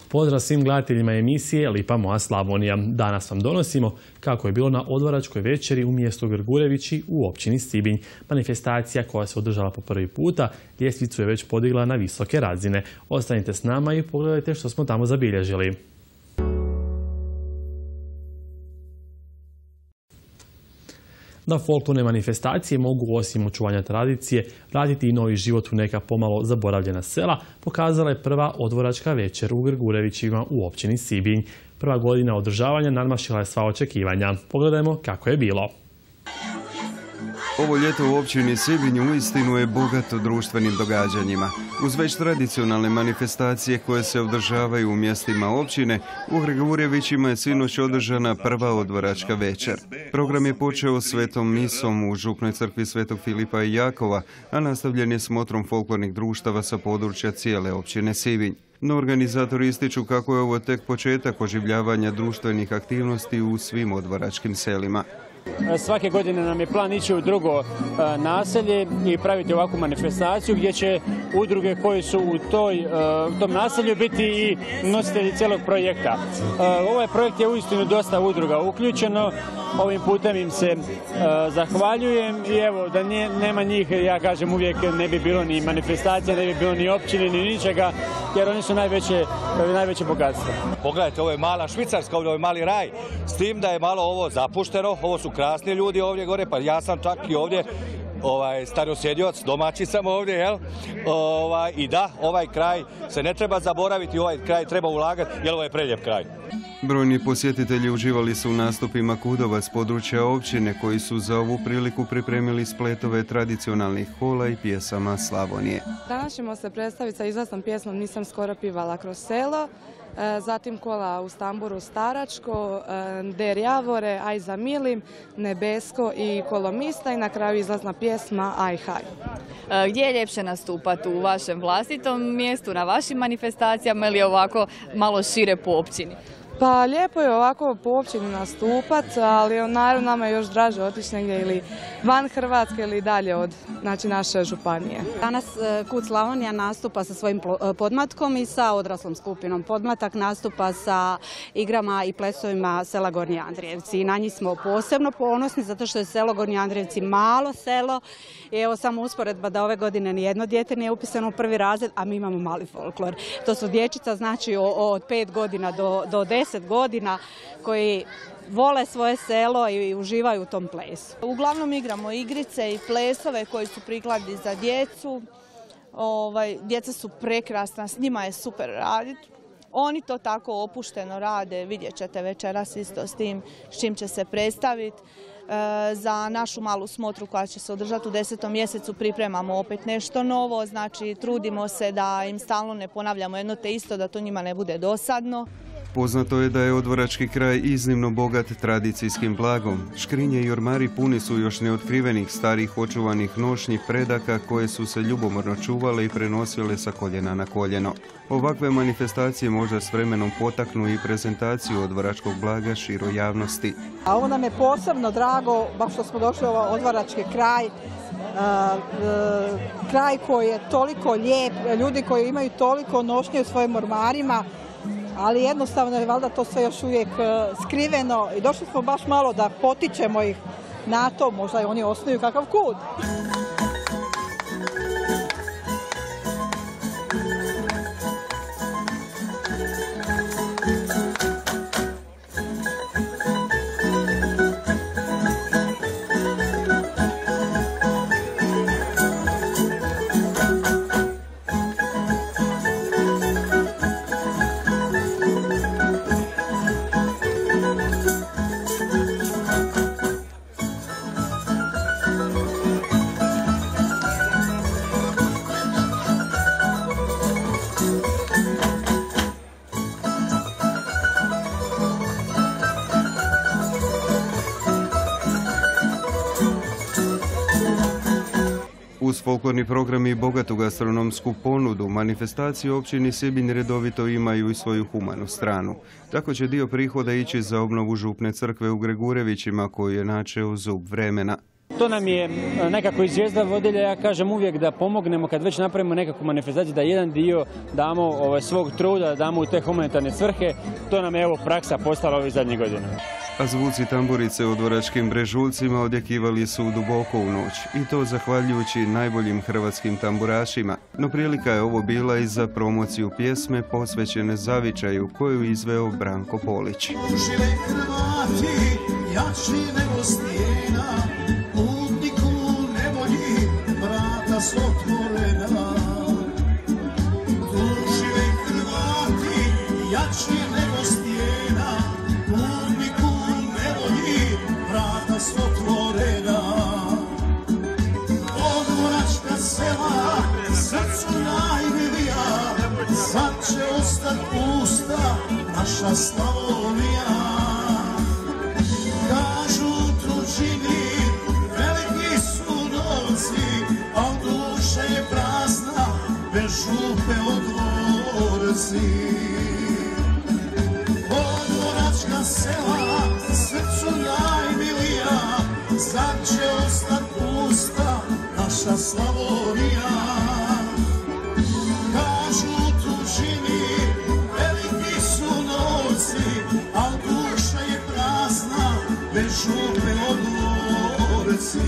Pozdrav svim gledateljima emisije Lipa moja Slavonija. Danas vam donosimo kako je bilo na odvoračkoj večeri u mjestu Grgurevići u općini Sibinj. Manifestacija koja se održala po prvi puta ljestvicu je već podigla na visoke razine. Ostanite s nama i pogledajte što smo tamo zabilježili. Da folklorne manifestacije mogu osim očuvanja tradicije vratiti i novi život u neka pomalo zaboravljena sela, pokazala je prva odvoračka večer u Grgurevićima u općini Sibinj. Prva godina održavanja nadmašila je sva očekivanja. Pogledajmo kako je bilo. Ovo ljeto u općini Sibinj uistinu je bogato društvenim događanjima. Uz već tradicionalne manifestacije koje se održavaju u mjestima općine, u Grgurevićima je sinoć održana prva odvoračka večer. Program je počeo svetom misom u župnoj crkvi Svetog Filipa i Jakova, a nastavljen je smotrom folklornih društava sa područja cijele općine Sibinj. No organizatori ističu kako je ovo tek početak oživljavanja društvenih aktivnosti u svim odvoračkim selima. Svake godine nam je plan ići u drugo naselje i praviti ovakvu manifestaciju gdje će udruge koje su u tom naselju biti i nositelji cijelog projekta. Ovaj projekt je uistinu dosta udruga uključeno. Ovim putem im se zahvaljujem i evo da nema njih, ja kažem uvijek ne bi bilo ni manifestacija, ne bi bilo ni općine, ni ničega, jer oni su najveće bogatstvo. Pogledajte, ovo je mala Švicarska, ovo je mali raj, s tim da je malo ovo zapušteno, ovo su krasni ljudi ovdje gore, pa ja sam čak i ovdje starosjedioc, domaći sam ovdje, jel? I da, ovaj kraj se ne treba zaboraviti, ovaj kraj treba ulagati, jer ovo je prelijep kraj. Brojni posjetitelji uživali su u nastupima kudova s područja općine koji su za ovu priliku pripremili spletove tradicionalnih kola i pjesama Slavonije. Danas ćemo se predstaviti sa izvrsnom pjesmom Nisam skoro pivala kroz selo, zatim kola u Stamburu Staračko, Der Javore, Aj za milim, Nebesko i Kolomista i na kraju izlazna pjesma Aj haj. Gdje je ljepše nastupati, u vašem vlastitom mjestu, na vašim manifestacijama ili ovako malo šire po općini? Pa lijepo je ovako po općini nastupati, ali naravno nama je još draže otići negdje ili van Hrvatske ili dalje od naše županije. Danas KUD Slavonija nastupa sa svojim podmatkom i sa odraslom skupinom. Podmatak nastupa sa igrama i plesovima sela Gornji Andrijevci i na njih smo posebno ponosni zato što je selo Gornji Andrijevci malo selo i evo samo usporedba da ove godine nijedno dijete nije upisano u prvi razred, a mi imamo mali folklor. To su dječica znači od 5 godina do 10 godina koji vole svoje selo i uživaju u tom plesu. Uglavnom igramo igrice i plesove koji su prikladni za djecu. Djeca su prekrasna, s njima je super raditi. Oni to tako opušteno rade, vidjet ćete večeras isto s tim s čim će se predstaviti. Za našu malu smotru koja će se održati u 10. mjesecu pripremamo opet nešto novo, znači trudimo se da im stalno ne ponavljamo jedno te isto, da to njima ne bude dosadno. Poznato je da je odvorački kraj iznimno bogat tradicijskim blagom. Škrinje i ormari puni su još neotkrivenih starih očuvanih nošnji predaka koje su se ljubomorno čuvale i prenosile sa koljena na koljeno. Ovakve manifestacije možda s vremenom potaknu i prezentaciju odvoračkog blaga široj javnosti. A ovo nam je posebno drago, baš što smo došli u ovaj odvorački kraj. Kraj koji je toliko lijep, ljudi koji imaju toliko nošnje u svojim ormarima, ali jednostavno je valjda to sve još uvijek skriveno i došli smo baš malo da potičemo ih na to, možda i oni osnuju kakav KUD. Uz folklorni program i bogatu gastronomsku ponudu, manifestacije u općini Sibinj redovito imaju i svoju humanu stranu. Tako će dio prihoda ići za obnovu župne crkve u Grgurevićima koju je načeo zub vremena. To nam je nekako i zvijezda vodilja, ja kažem uvijek da pomognemo kad već napravimo nekakvu manifestaciju, da jedan dio damo svog truda, damo u te humanitarne svrhe. To nam je evo praksa postala ovih zadnjih godina. A zvuci tamburice u dvoračkim Brežuljcima odjekivali su duboko u noć. I to zahvaljujući najboljim hrvatskim tamburašima. No prilika je ovo bila i za promociju pjesme posvećene zavičaju koju izveo Branko Polić. Žive Hrvati, jači nego stijena, putniku nevolji, vrata su otvorena. Tu žive Hrvati, jači nego stijena, putniku nevolji, vrata su otvorena. Odvoračka sela, srcu najmilija, sad će ostat pusta naša Slavonija. Kažu tuđini, veliki su novci, a duša je prazna, bez župe od dvorci. Odvoračka sela, srcu najmilija, sad će ostat pusta naša Slavonija. Kažu tuđini, veliki su novci, a duša je prazna, bez župe od dvorci.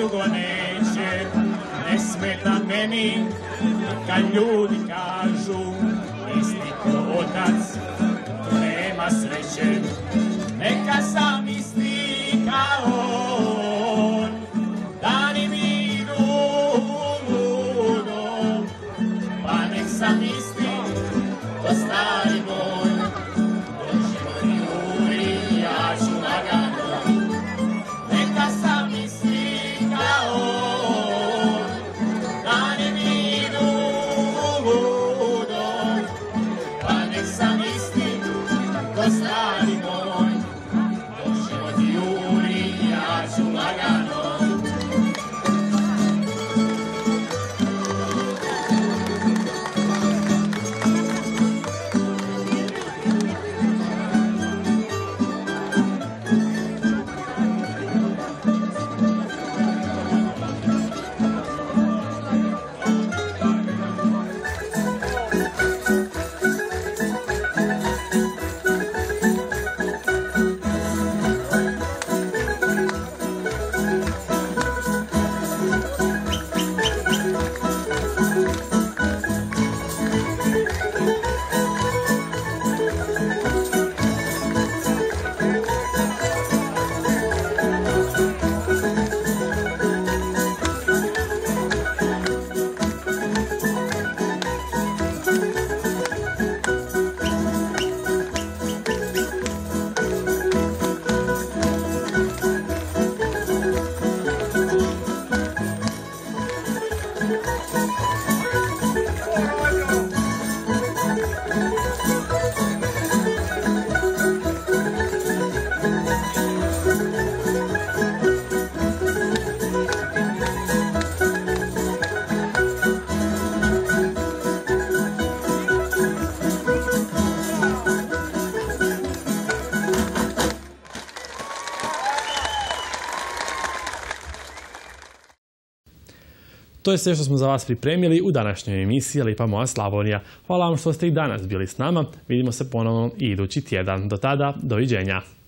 dugo neće, ne smeta meni kad ljudi kažu isti ko otac, to nema sreće, neka sam isti kao on, dani mi idu ludo, pa nek sam isti ko stari moj, dok život juri ja ću lagano, neka sam isti kao on, dani mi idu ludo, pa nek sam isti ko stari moj, dok život juri ja ću lagano. To je sve što smo za vas pripremili u današnjoj emisiji Lipa moja Slavonija. Hvala vam što ste i danas bili s nama. Vidimo se ponovno i idući tjedan. Do tada, doviđenja.